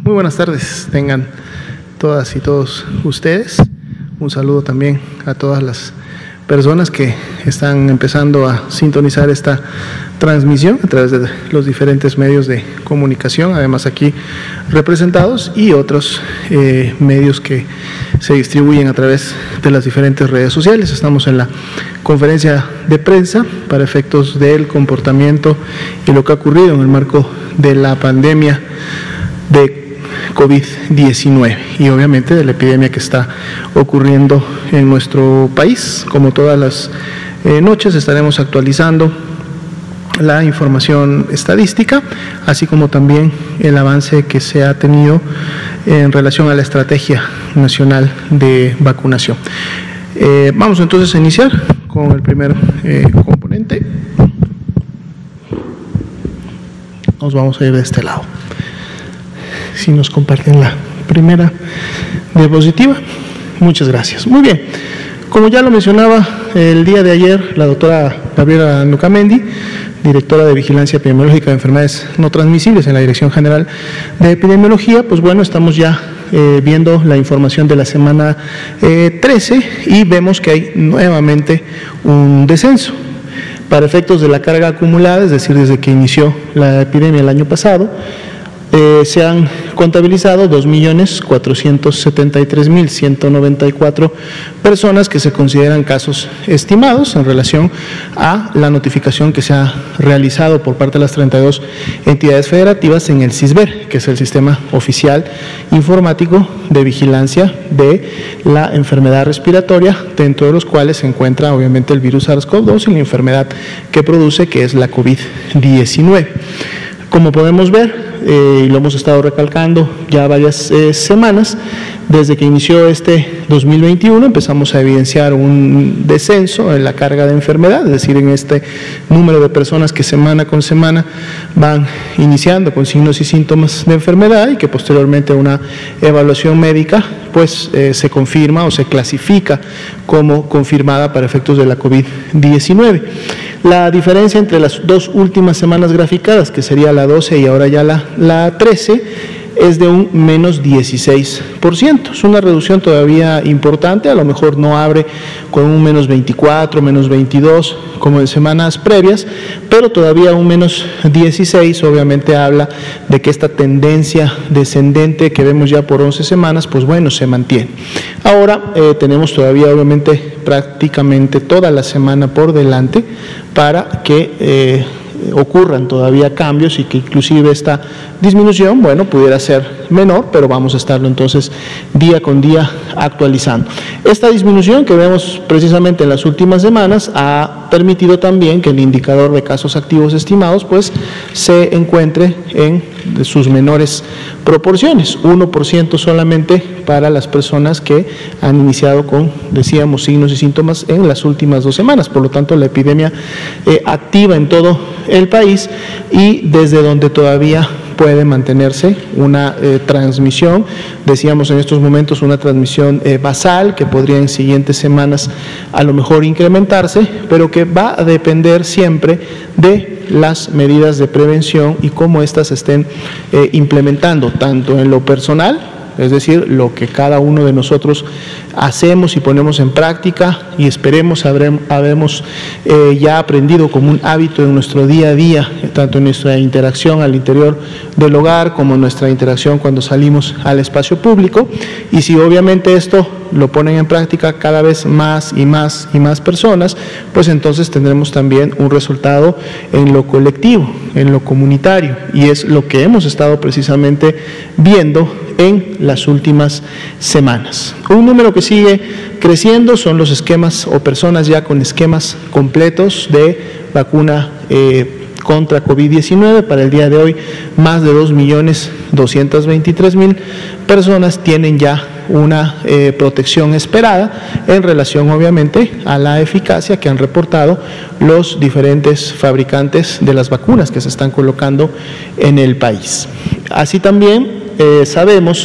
Muy buenas tardes, tengan todas y todos ustedes. Un saludo también a todas las personas que están empezando a sintonizar esta transmisión a través de los diferentes medios de comunicación, además aquí representados, y otros medios que se distribuyen a través de las diferentes redes sociales. Estamos en la conferencia de prensa para efectos del comportamiento y lo que ha ocurrido en el marco de la pandemia de COVID-19 y obviamente de la epidemia que está ocurriendo en nuestro país. Como todas las noches estaremos actualizando la información estadística, así como también el avance que se ha tenido en relación a la estrategia nacional de vacunación. Vamos entonces a iniciar con el primer componente. Nos vamos a ir de este lado. Si nos comparten la primera diapositiva. Muchas gracias. Muy bien. Como ya lo mencionaba el día de ayer la doctora Gabriela Nucamendi, directora de Vigilancia Epidemiológica de Enfermedades No Transmisibles en la Dirección General de Epidemiología, pues bueno, estamos ya viendo la información de la semana 13 y vemos que hay nuevamente un descenso. Para efectos de la carga acumulada, es decir, desde que inició la epidemia el año pasado, se han contabilizado 2.473.194 personas que se consideran casos estimados en relación a la notificación que se ha realizado por parte de las 32 entidades federativas en el SISBER, que es el Sistema Oficial Informático de Vigilancia de la Enfermedad Respiratoria, dentro de los cuales se encuentra obviamente el virus SARS-CoV-2 y la enfermedad que produce, que es la COVID-19. Como podemos ver, y lo hemos estado recalcando ya varias semanas, desde que inició este 2021 empezamos a evidenciar un descenso en la carga de enfermedad, es decir, en este número de personas que semana con semana van iniciando con signos y síntomas de enfermedad y que posteriormente a una evaluación médica pues se confirma o se clasifica como confirmada para efectos de la COVID-19. La diferencia entre las dos últimas semanas graficadas, que sería la 12 y ahora ya la 13, es de un menos 16%. Es una reducción todavía importante, a lo mejor no abre con un menos 24, menos 22 como en semanas previas, pero todavía un menos 16 obviamente habla de que esta tendencia descendente que vemos ya por 11 semanas, pues bueno, se mantiene. Ahora tenemos todavía obviamente prácticamente toda la semana por delante para que ocurran todavía cambios y que inclusive esta disminución, bueno, pudiera ser menor, pero vamos a estarlo entonces día con día actualizando. Esta disminución que vemos precisamente en las últimas semanas ha permitido también que el indicador de casos activos estimados pues se encuentre en sus menores proporciones, 1% solamente para las personas que han iniciado con, decíamos, signos y síntomas en las últimas 2 semanas. Por lo tanto, la epidemia activa en todo el país y desde donde todavía puede mantenerse una transmisión, decíamos en estos momentos una transmisión basal que podría en siguientes semanas a lo mejor incrementarse, pero que va a depender siempre de las medidas de prevención y cómo éstas se estén implementando, tanto en lo personal, es decir, lo que cada uno de nosotros hacemos y ponemos en práctica y esperemos habremos ya aprendido como un hábito en nuestro día a día, tanto en nuestra interacción al interior del hogar como en nuestra interacción cuando salimos al espacio público, y si obviamente esto lo ponen en práctica cada vez más y más y más personas, pues entonces tendremos también un resultado en lo colectivo, en lo comunitario, y es lo que hemos estado precisamente viendo en las últimas semanas. Un número que sigue creciendo son los esquemas o personas ya con esquemas completos de vacuna contra COVID-19. Para el día de hoy, más de 2.223.000 personas tienen ya una protección esperada en relación obviamente a la eficacia que han reportado los diferentes fabricantes de las vacunas que se están colocando en el país. Así también sabemos,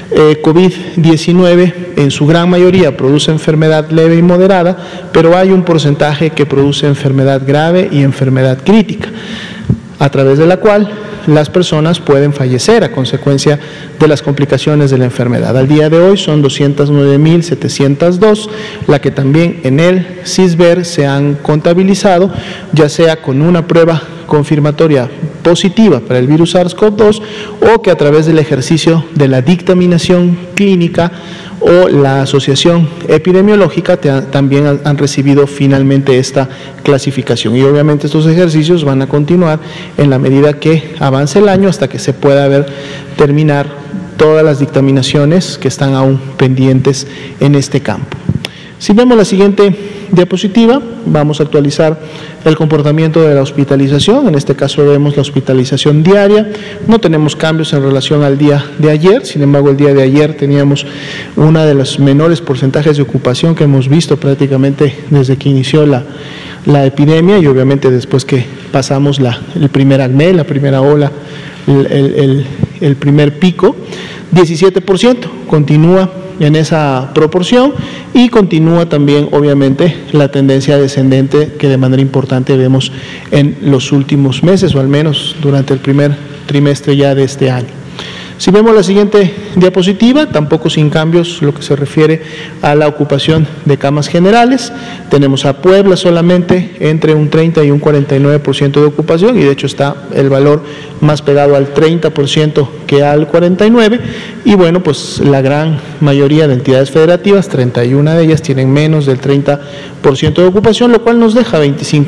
COVID-19 en su gran mayoría produce enfermedad leve y moderada, pero hay un porcentaje que produce enfermedad grave y enfermedad crítica, a través de la cual las personas pueden fallecer a consecuencia de las complicaciones de la enfermedad. Al día de hoy son 209.702, la que también en el CISBER se han contabilizado, ya sea con una prueba confirmatoria positiva para el virus SARS-CoV-2 o que a través del ejercicio de la dictaminación clínica o la asociación epidemiológica también han recibido finalmente esta clasificación. Y obviamente estos ejercicios van a continuar en la medida que avance el año hasta que se pueda terminar todas las dictaminaciones que están aún pendientes en este campo. Si vemos la siguiente diapositiva, vamos a actualizar el comportamiento de la hospitalización. En este caso vemos la hospitalización diaria. No tenemos cambios en relación al día de ayer, sin embargo el día de ayer teníamos uno de los menores porcentajes de ocupación que hemos visto prácticamente desde que inició la epidemia y obviamente después que pasamos el primer acné, la primera ola, el primer pico. 17% continúa en esa proporción y continúa también obviamente la tendencia descendente que de manera importante vemos en los últimos meses o al menos durante el primer trimestre ya de este año. Si vemos la siguiente diapositiva, tampoco sin cambios lo que se refiere a la ocupación de camas generales. Tenemos a Puebla solamente entre un 30 y un 49% de ocupación y de hecho está el valor más pegado al 30% que al 49%. Y bueno, pues la gran mayoría de entidades federativas, 31 de ellas, tienen menos del 30% de ocupación, lo cual nos deja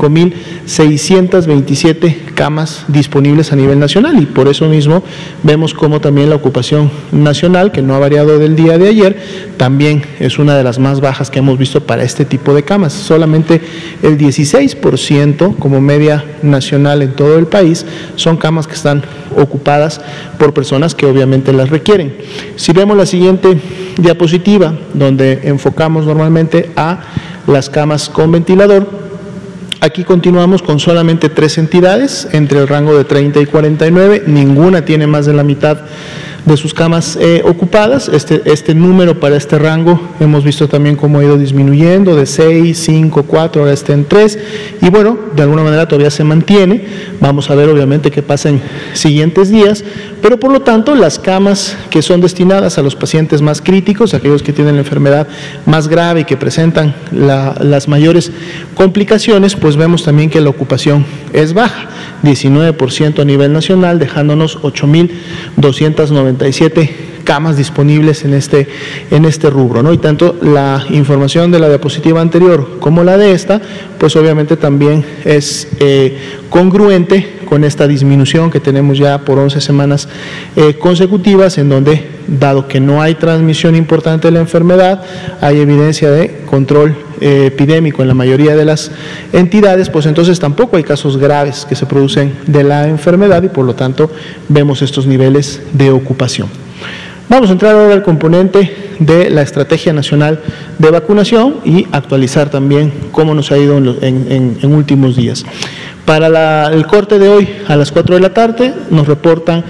25.627 camas disponibles a nivel nacional y por eso mismo vemos como también la ocupación nacional, que no ha variado del día de ayer, también es una de las más bajas que hemos visto para este tipo de camas. Solamente el 16% como media nacional en todo el país son camas que están ocupadas por personas que obviamente las requieren. Si vemos la siguiente diapositiva, donde enfocamos normalmente a las camas con ventilador, aquí continuamos con solamente 3 entidades entre el rango de 30 y 49, ninguna tiene más de la mitad de sus camas ocupadas. Este número para este rango hemos visto también cómo ha ido disminuyendo de 6, 5, 4, ahora está en 3 y bueno, de alguna manera todavía se mantiene. Vamos a ver obviamente qué pasa en siguientes días, pero por lo tanto las camas que son destinadas a los pacientes más críticos, aquellos que tienen la enfermedad más grave y que presentan las mayores complicaciones, pues vemos también que la ocupación es baja, 19% a nivel nacional, dejándonos 8.297 camas disponibles en este rubro, ¿no? Y tanto la información de la diapositiva anterior como la de esta, pues obviamente también es congruente con esta disminución que tenemos ya por 11 semanas consecutivas, en donde, dado que no hay transmisión importante de la enfermedad, hay evidencia de control epidémico en la mayoría de las entidades, pues entonces tampoco hay casos graves que se producen de la enfermedad y por lo tanto vemos estos niveles de ocupación. Vamos a entrar ahora al componente de la Estrategia Nacional de Vacunación y actualizar también cómo nos ha ido en últimos días. Para el corte de hoy, a las 4 de la tarde, nos reportan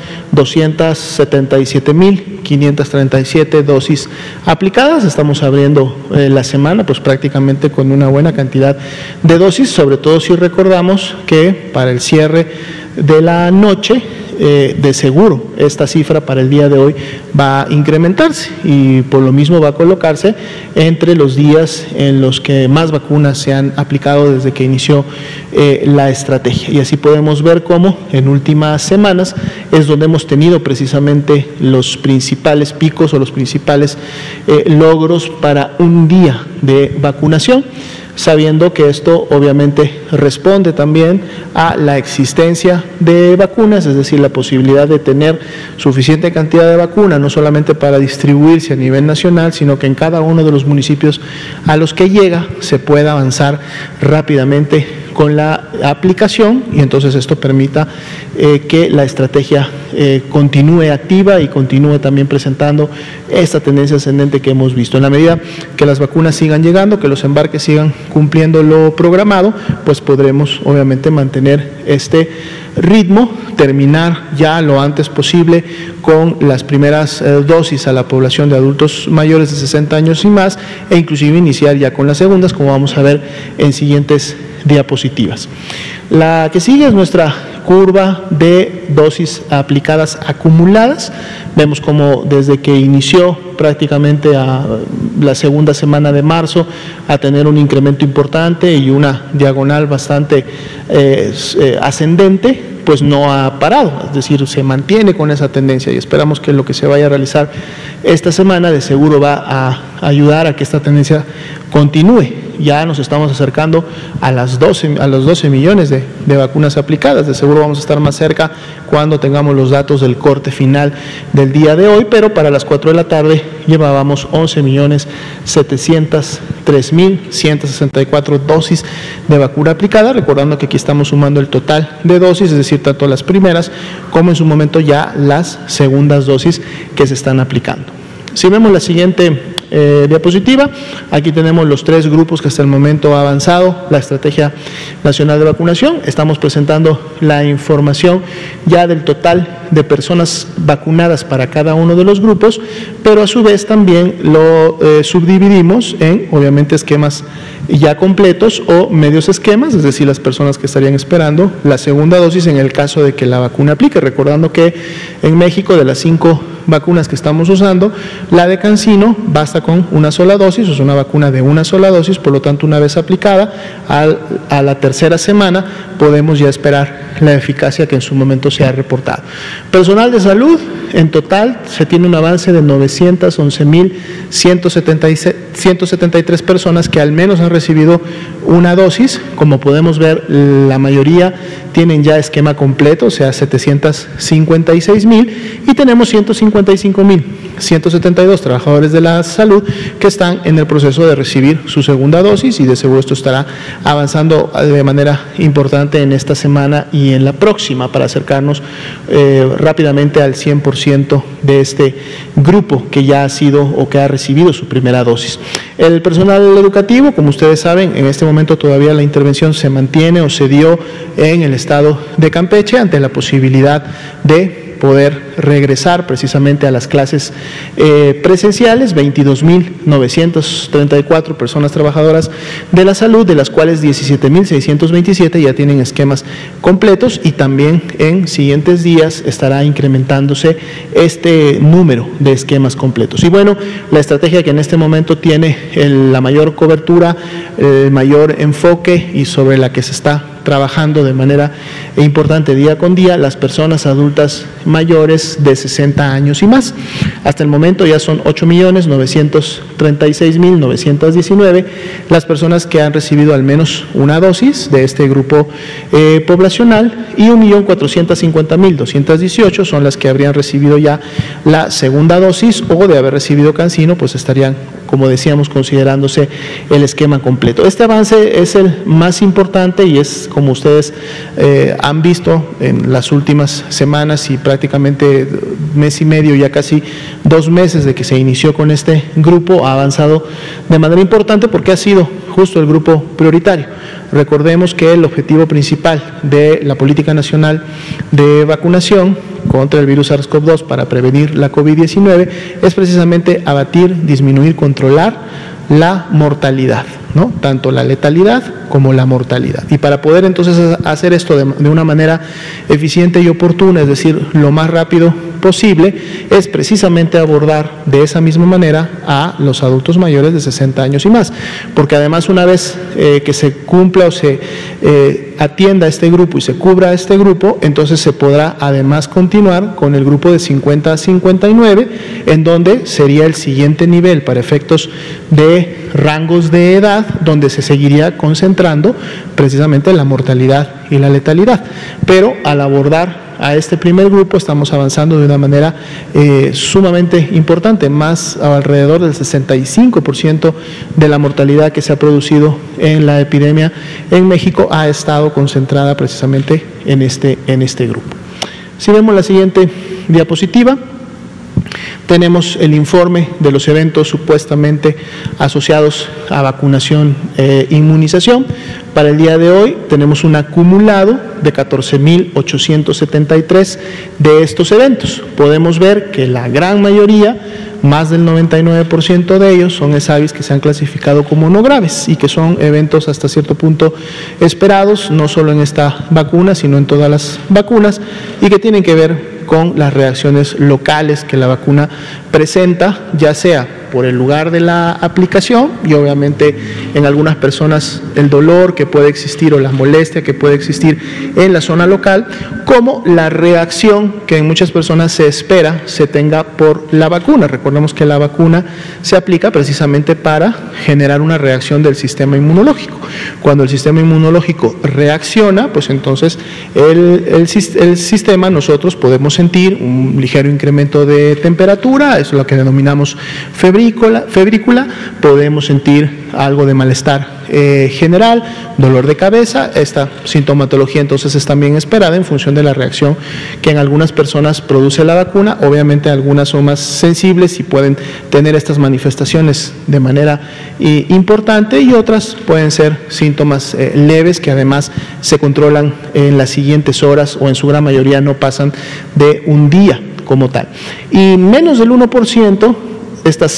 277.537 dosis aplicadas. Estamos abriendo la semana, pues prácticamente con una buena cantidad de dosis, sobre todo si recordamos que para el cierre de la noche, de seguro esta cifra para el día de hoy va a incrementarse y por lo mismo va a colocarse entre los días en los que más vacunas se han aplicado desde que inició la estrategia. Y así podemos ver cómo en últimas semanas es donde hemos tenido precisamente los principales picos o los principales logros para un día de vacunación, sabiendo que esto obviamente responde también a la existencia de vacunas, es decir, la posibilidad de tener suficiente cantidad de vacuna, no solamente para distribuirse a nivel nacional, sino que en cada uno de los municipios a los que llega se pueda avanzar rápidamente con la aplicación y entonces esto permita que la estrategia continúe activa y continúe también presentando esta tendencia ascendente que hemos visto. En la medida que las vacunas sigan llegando, que los embarques sigan cumpliendo lo programado, pues podremos obviamente mantener este ritmo, terminar ya lo antes posible con las primeras dosis a la población de adultos mayores de 60 años y más e inclusive iniciar ya con las segundas, como vamos a ver en siguientes diapositivas. La que sigue es nuestra curva de dosis aplicadas acumuladas. Vemos como desde que inició prácticamente a la segunda semana de marzo a tener un incremento importante y una diagonal bastante ascendente, pues no ha parado, es decir, se mantiene con esa tendencia y esperamos que lo que se vaya a realizar esta semana de seguro va a ayudar a que esta tendencia continúe. Ya nos estamos acercando a los 12 millones de vacunas aplicadas, de seguro vamos a estar más cerca cuando tengamos los datos del corte final del día de hoy, pero para las 4 de la tarde llevábamos 11.703.164 dosis de vacuna aplicada, recordando que aquí estamos sumando el total de dosis, es decir, tanto las primeras como en su momento ya las segundas dosis que se están aplicando. Si vemos la siguiente diapositiva, aquí tenemos los 3 grupos que hasta el momento ha avanzado la Estrategia Nacional de Vacunación. Estamos presentando la información ya del total de personas vacunadas para cada uno de los grupos, pero a su vez también lo subdividimos en, obviamente, esquemas ya completos o medios esquemas, es decir, las personas que estarían esperando la segunda dosis en el caso de que la vacuna aplique. Recordando que en México, de las 5 vacunas que estamos usando, la de CanSino basta con una sola dosis, es una vacuna de una sola dosis, por lo tanto, una vez aplicada, a la tercera semana podemos ya esperar la eficacia que en su momento se ha reportado. Personal de salud, en total se tiene un avance de 911.173 personas que al menos han recibido una dosis. Como podemos ver, la mayoría tienen ya esquema completo, o sea, 756.000, y tenemos 155.172 trabajadores de la salud que están en el proceso de recibir su segunda dosis, y de seguro esto estará avanzando de manera importante en esta semana y en la próxima para acercarnos rápidamente al 100% de este grupo que ya ha sido o que ha recibido su primera dosis. El personal educativo, como ustedes saben, en este momento todavía la intervención se mantiene o se dio en el estado de Campeche ante la posibilidad de poder regresar precisamente a las clases presenciales. 22.934 personas trabajadoras de la salud, de las cuales 17.627 ya tienen esquemas completos, y también en siguientes días estará incrementándose este número de esquemas completos. Y bueno, la estrategia que en este momento tiene la mayor cobertura, el mayor enfoque y sobre la que se está trabajando de manera importante día con día, las personas adultas mayores de 60 años y más. Hasta el momento ya son 8.936.919 las personas que han recibido al menos una dosis de este grupo poblacional, y 1.450.218 son las que habrían recibido ya la segunda dosis, o de haber recibido CanSino, pues estarían, como decíamos, considerándose el esquema completo. Este avance es el más importante y es, como ustedes han visto en las últimas semanas y prácticamente mes y medio, ya casi 2 meses de que se inició con este grupo, ha avanzado de manera importante porque ha sido justo el grupo prioritario. Recordemos que el objetivo principal de la Política Nacional de Vacunación contra el virus SARS-CoV-2 para prevenir la COVID-19 es precisamente abatir, disminuir, controlar la mortalidad, ¿no? Tanto la letalidad como la mortalidad. Y para poder entonces hacer esto de una manera eficiente y oportuna, es decir, lo más rápido posible, es precisamente abordar de esa misma manera a los adultos mayores de 60 años y más, porque además, una vez que se cumpla o se atienda a este grupo y se cubra a este grupo, entonces se podrá además continuar con el grupo de 50 a 59, en donde sería el siguiente nivel para efectos de rangos de edad, donde se seguiría concentrando precisamente la mortalidad y la letalidad. Pero al abordar a este primer grupo estamos avanzando de una manera sumamente importante, más alrededor del 65% de la mortalidad que se ha producido en la epidemia en México ha estado concentrada precisamente en este grupo. Si vemos la siguiente diapositiva, tenemos el informe de los eventos supuestamente asociados a vacunación e inmunización. Para el día de hoy tenemos un acumulado de 14.873 de estos eventos. Podemos ver que la gran mayoría más del 99% de ellos son ESAVIS que se han clasificado como no graves y que son eventos hasta cierto punto esperados, no solo en esta vacuna, sino en todas las vacunas, y que tienen que ver con las reacciones locales que la vacuna presenta, ya sea por el lugar de la aplicación y obviamente en algunas personas el dolor que puede existir o la molestia que puede existir en la zona local, como la reacción que en muchas personas se espera se tenga por la vacuna. Recordemos que la vacuna se aplica precisamente para generar una reacción del sistema inmunológico. Cuando el sistema inmunológico reacciona, pues entonces el sistema, nosotros podemos sentir un ligero incremento de temperatura, eso es lo que denominamos febrícula, podemos sentir algo de malestar general, dolor de cabeza. Esta sintomatología entonces es también esperada en función de la reacción que en algunas personas produce la vacuna. Obviamente algunas son más sensibles y pueden tener estas manifestaciones de manera importante, y otras pueden ser síntomas leves que además se controlan en las siguientes horas o en su gran mayoría no pasan de un día como tal. Y menos del 1%, estas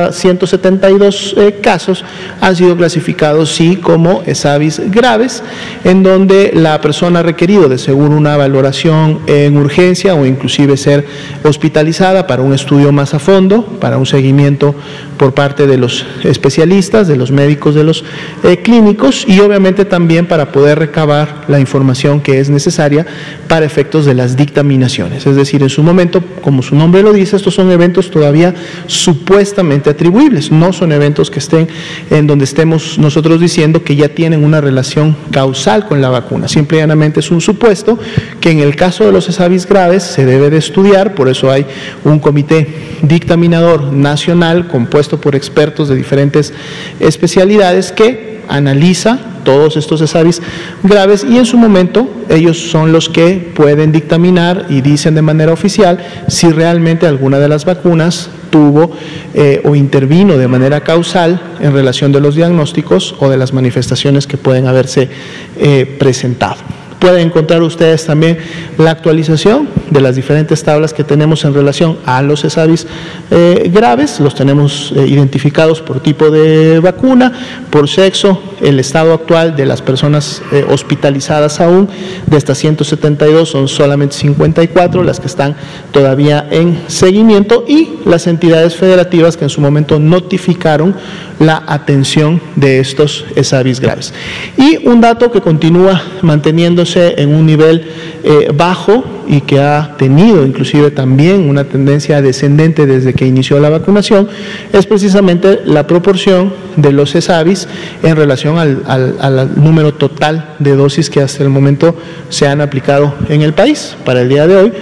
172 casos han sido clasificados sí como ESAVIS graves, en donde la persona ha requerido de seguro una valoración en urgencia o inclusive ser hospitalizada para un estudio más a fondo, para un seguimiento por parte de los especialistas, de los médicos, de los clínicos, y obviamente también para poder recabar la información que es necesaria para efectos de las dictaminaciones. Es decir, en su momento, como su nombre lo dice, estos son eventos todavía supuestamente atribuibles, no son eventos que estén en donde estemos nosotros diciendo que ya tienen una relación causal con la vacuna. Simple y llanamente es un supuesto que en el caso de los ESAVIS graves se debe de estudiar. Por eso hay un comité dictaminador nacional compuesto por expertos de diferentes especialidades que analiza todos estos ESAVIS graves, y en su momento ellos son los que pueden dictaminar y dicen de manera oficial si realmente alguna de las vacunas tuvo o intervino de manera causal en relación de los diagnósticos o de las manifestaciones que pueden haberse presentado. Pueden encontrar ustedes también la actualización de las diferentes tablas que tenemos en relación a los ESAVIS graves. Los tenemos identificados por tipo de vacuna, por sexo, el estado actual de las personas hospitalizadas aún. De estas 172 son solamente 54 las que están todavía en seguimiento, y las entidades federativas que en su momento notificaron la atención de estos ESAVIS graves. Y un dato que continúa manteniéndose en un nivel bajo y que ha tenido inclusive también una tendencia descendente desde que inició la vacunación, es precisamente la proporción de los ESAVIS en relación al número total de dosis que hasta el momento se han aplicado en el país. Para el día de hoy,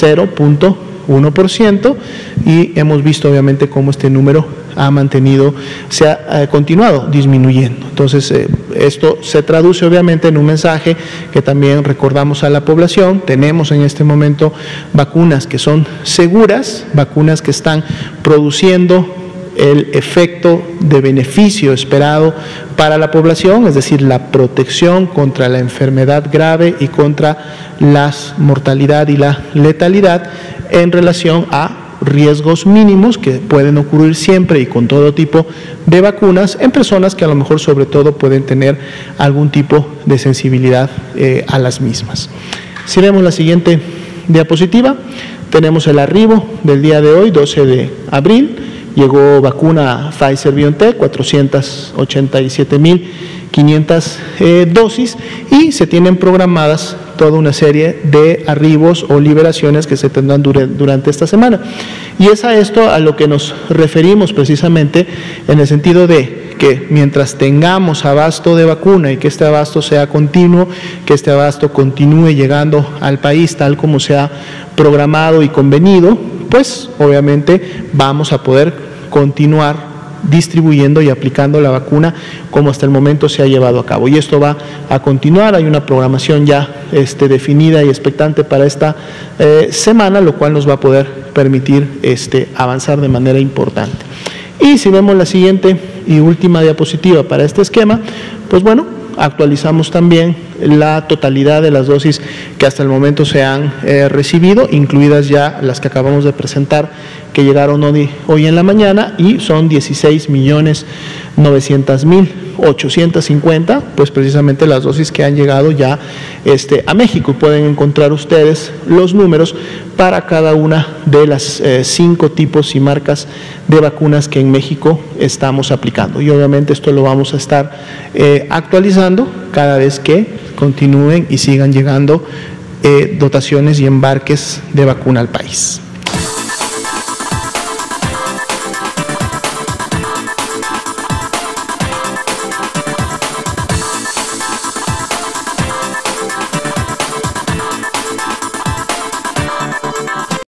0.1%, y hemos visto obviamente cómo este número se ha continuado disminuyendo. Entonces, esto se traduce obviamente en un mensaje que también recordamos a la población. Tenemos en este momento vacunas que son seguras, vacunas que están produciendo el efecto de beneficio esperado para la población, es decir, la protección contra la enfermedad grave y contra la mortalidad y la letalidad en relación a riesgos mínimos que pueden ocurrir siempre y con todo tipo de vacunas en personas que a lo mejor sobre todo pueden tener algún tipo de sensibilidad a las mismas. Si vemos la siguiente diapositiva, tenemos el arribo del día de hoy, 12 de abril, llegó vacuna Pfizer-BioNTech, 487.500 dosis, y se tienen programadas toda una serie de arribos o liberaciones que se tendrán durante esta semana. Y es a esto a lo que nos referimos precisamente, en el sentido de que mientras tengamos abasto de vacuna y que este abasto sea continuo, que este abasto continúe llegando al país tal como se ha programado y convenido, pues obviamente vamos a poder continuar distribuyendo y aplicando la vacuna como hasta el momento se ha llevado a cabo. Y esto va a continuar. Hay una programación ya definida y expectante para esta semana, lo cual nos va a poder permitir avanzar de manera importante. Y si vemos la siguiente y última diapositiva para este esquema, pues bueno, actualizamos también la totalidad de las dosis que hasta el momento se han recibido, incluidas ya las que acabamos de presentar, que llegaron hoy en la mañana, y son 16.900.850, pues precisamente las dosis que han llegado ya a México. Pueden encontrar ustedes los números para cada una de las 5 tipos y marcas de vacunas que en México estamos aplicando. Y obviamente esto lo vamos a estar actualizando cada vez que continúen y sigan llegando dotaciones y embarques de vacuna al país.